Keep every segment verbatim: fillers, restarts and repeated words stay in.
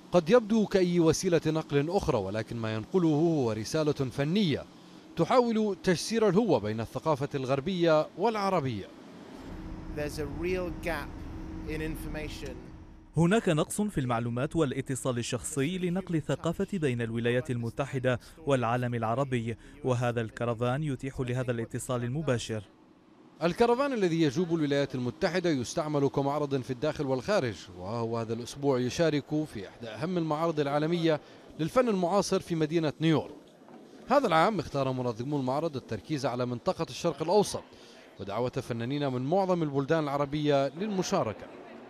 قد يبدو كأي وسيلة نقل أخرى، ولكن ما ينقله هو رسالة فنية تحاول تجسير الهوة بين الثقافة الغربية والعربية. هناك نقص في المعلومات والاتصال الشخصي لنقل الثقافة بين الولايات المتحدة والعالم العربي، وهذا الكرفان يتيح لهذا الاتصال المباشر. الكرفان الذي يجوب الولايات المتحدة يستعمل كمعرض في الداخل والخارج، وهو هذا الأسبوع يشارك في إحدى أهم المعارض العالمية للفن المعاصر في مدينة نيويورك. هذا العام اختار منظمو المعرض التركيز على منطقة الشرق الأوسط ودعوة فنانين من معظم البلدان العربية للمشاركة.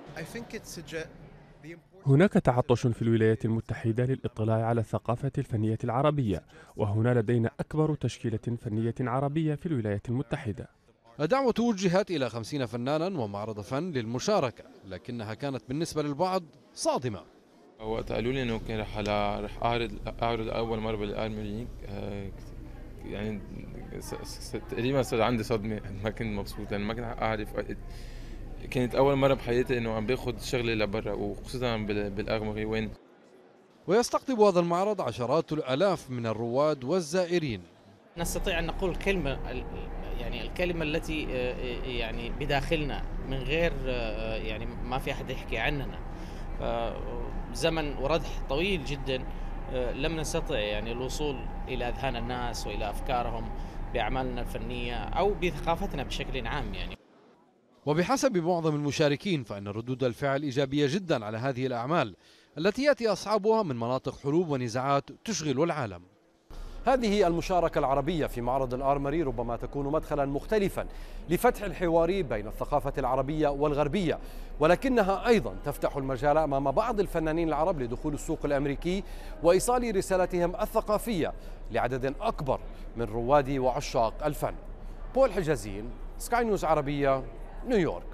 هناك تعطش في الولايات المتحدة للاطلاع على الثقافة الفنية العربية، وهنا لدينا أكبر تشكيلة فنية عربية في الولايات المتحدة. الدعوة وجهت إلى خمسين فنانا ومعرض فن للمشاركة، لكنها كانت بالنسبة للبعض صادمة. وقت قالوا لي انه كان رح رح اعرض اعرض اول مره بالارمي، يعني تقريبا صار عندي صدمه، ما كنت مبسوط لان ما كنت اعرف. كانت اول مره بحياتي انه عم باخذ شغله لبرا، وخصوصا بالارمري وين. ويستقطب هذا المعرض عشرات الالاف من الرواد والزائرين. نستطيع ان نقول كلمه، يعني الكلمه التي يعني بداخلنا من غير يعني ما في احد يحكي عننا. زمن وردح طويل جدا لم نستطع يعني الوصول إلى أذهان الناس وإلى أفكارهم بأعمالنا الفنية أو بثقافتنا بشكل عام يعني. وبحسب معظم المشاركين فإن ردود الفعل إيجابية جدا على هذه الأعمال التي يأتي أصحابها من مناطق حروب ونزاعات تشغل العالم. هذه المشاركة العربية في معرض الآرمري ربما تكون مدخلا مختلفا لفتح الحوار بين الثقافة العربية والغربية، ولكنها أيضا تفتح المجال أمام بعض الفنانين العرب لدخول السوق الأمريكي وإيصال رسالتهم الثقافية لعدد أكبر من رواد وعشاق الفن. بول حجازين، سكاي نيوز عربية، نيويورك.